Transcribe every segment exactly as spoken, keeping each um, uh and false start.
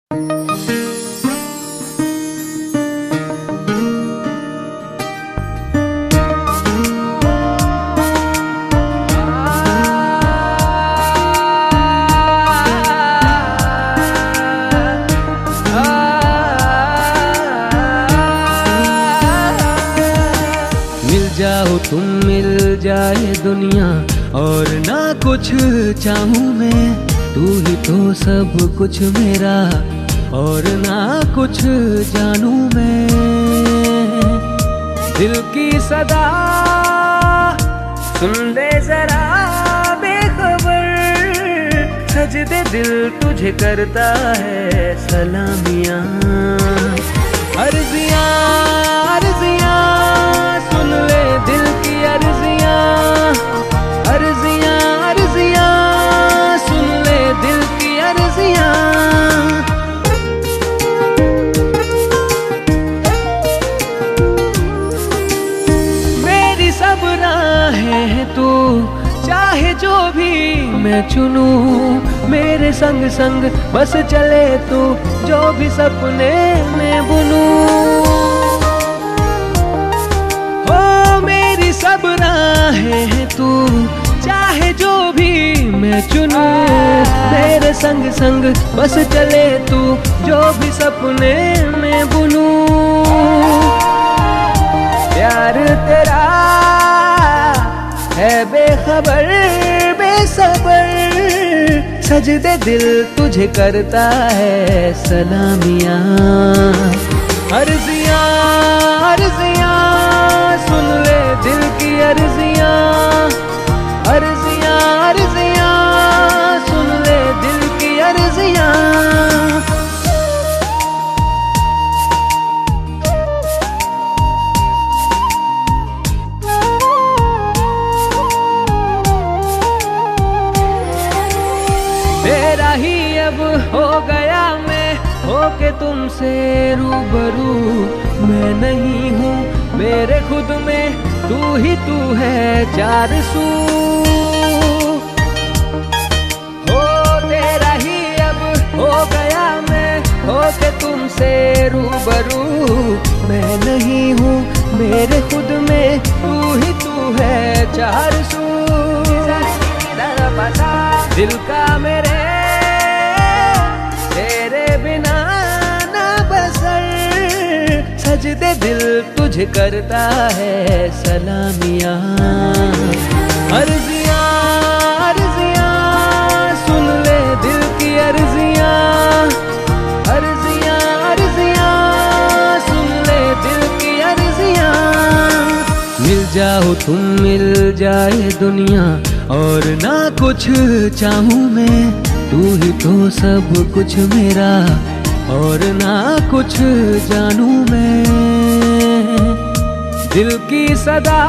जाओ तुम मिल जाए दुनिया और ना कुछ चाहूं मैं, तू ही तो सब कुछ मेरा और ना कुछ जानूं मैं। दिल की सदा सुन ले जरा बेखबर, सजदे दिल तुझे करता है सलामियां। अर्जियां अर्जियां सुन ले दिल की अर्जियां, अर्जियां अर्जियां सुन ले दिल की अर्जियां। मेरी सब राहें हैं तू, चाहे जो भी मैं चुनूं, मेरे संग संग बस चले तू, जो भी सपने में बुनूं। सब राहें हैं तू, चाहे जो भी मैं चुनूं, मेरे संग संग बस चले तू, जो भी सपने में बुनूं। प्यार तेरा है बेखबर बेसबर, सजदे दिल तुझे करता है सलामियां। अर्जियां अर्जियां सुन ले दिल की अर्जियां, अर्जियां अर्जियां सुन ले दिल की अर्जियां। तेरा ही अब हो गया मैं, होके तुमसे रूबरू, मैं नहीं हूँ मेरे खुद में, तू ही तू है चार सू। हो तेरा ही अब हो गया मैं, होके तुमसे रूबरू, मैं नहीं हूँ मेरे खुद में, तू ही तू है चार सू। दिल का मेरे तेरे बिना ना बसर, सजदे दिल तुझे करता है सलामियां। अर्जियां अर्जियां सुन ले दिल की अर्जियां, अर्जियां अर्जियां सुन ले दिल की अर्जियां। मिल जाओ तुम मिल जाए दुनिया और ना कुछ चाहूं मैं, तू ही तो सब कुछ मेरा और ना कुछ जानूं मैं। दिल की सदा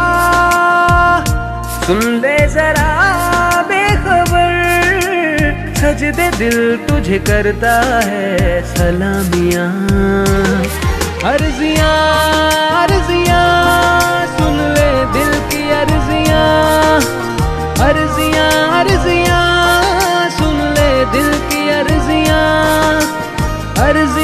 सुन ले जरा बेखबर, सजदे दिल तुझे करता है सलामियां। अर्जियां अर्जियां सुन ले दिल की अर्जियां, अर्जियां अर्जियां सुन ले दिल की अर्जियां। अर्जियां